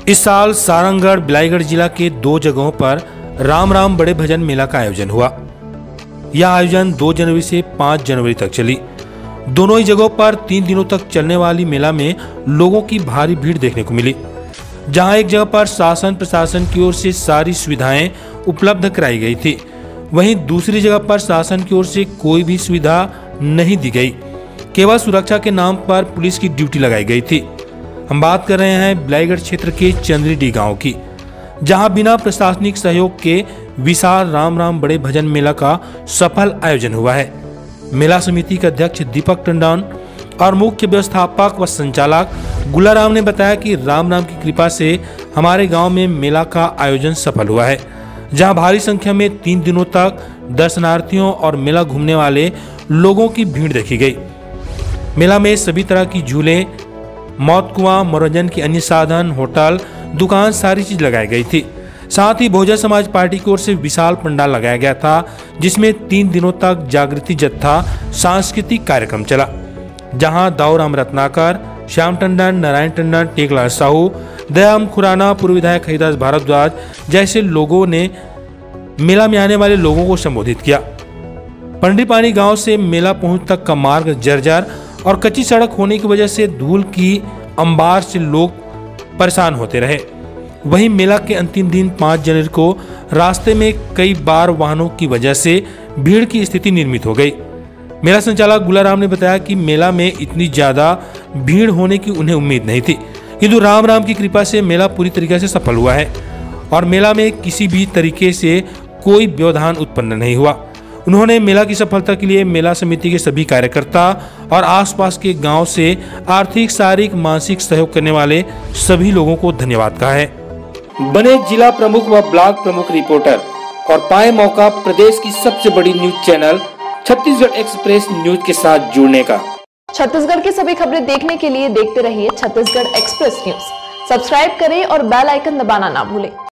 इस साल सारंगगढ़ बिलाईगढ़ जिला के 2 जगहों पर राम राम बड़े भजन मेला का आयोजन हुआ। यह आयोजन 2 जनवरी से 5 जनवरी तक चली। दोनों ही जगहों पर 3 दिनों तक चलने वाली मेला में लोगों की भारी भीड़ देखने को मिली। जहां एक जगह पर शासन प्रशासन की ओर से सारी सुविधाएं उपलब्ध कराई गई थी, वहीं दूसरी जगह पर शासन की ओर से कोई भी सुविधा नहीं दी गई। केवल सुरक्षा के नाम पर पुलिस की ड्यूटी लगाई गई थी। हम बात कर रहे हैं बिलाईगढ़ क्षेत्र के चंद्रीडीह गांव की, जहां बिना प्रशासनिक सहयोग के विशाल राम राम बड़े भजन मेला का सफल आयोजन हुआ है। मेला समिति के अध्यक्ष दीपक टंडन और मुख्य व्यवस्थापक व संचालक गुलाराम ने बताया कि राम राम की कृपा से हमारे गांव में मेला का आयोजन सफल हुआ है, जहां भारी संख्या में 3 दिनों तक दर्शनार्थियों और मेला घूमने वाले लोगों की भीड़ देखी गई। मेला में सभी तरह की झूले, मौत कुआं, मनोरंजन की अन्य साधन, होटल, दुकान, सारी चीज लगाई गई थी। साथ ही बहुजन समाज पार्टी की ओर से विशाल पंडाल लगाया गया था, जिसमें 3 दिनों तक जागृति जत्था सांस्कृतिक कार्यक्रम चला, जहां दाऊराम रत्नाकर, श्याम टंडन, नारायण टंडन, टेकलाल साहू, दयाम खुराना, पूर्व विधायक हरिदास भारद्वाज जैसे लोगों ने मेला में आने वाले लोगों को संबोधित किया। पंडरीपानी गांव से मेला पहुंच तक का मार्ग जर्जर और कच्ची सड़क होने की वजह से धूल की अंबार से लोग परेशान होते रहे। वहीं मेला के अंतिम दिन 5 जनवरी को रास्ते में कई बार वाहनों की वजह से भीड़ की स्थिति निर्मित हो गई। मेला संचालक गुलाराम ने बताया कि मेला में इतनी ज्यादा भीड़ होने की उन्हें उम्मीद नहीं थी, किंतु राम राम की कृपा से मेला पूरी तरीके से सफल हुआ है और मेला में किसी भी तरीके से कोई व्यवधान उत्पन्न नहीं हुआ। उन्होंने मेला की सफलता के लिए मेला समिति के सभी कार्यकर्ता और आसपास के गांव से आर्थिक, शारीरिक, मानसिक सहयोग करने वाले सभी लोगों को धन्यवाद कहा है। बने जिला प्रमुख व ब्लॉक प्रमुख रिपोर्टर और पाए मौका प्रदेश की सबसे बड़ी news channel Chhattisgarh express news के साथ जुड़ने का। छत्तीसगढ़ की सभी खबरें देखने के लिए देखते रहिए छत्तीसगढ़ एक्सप्रेस न्यूज। सब्सक्राइब करें और बेल आइकन दबाना ना भूलें।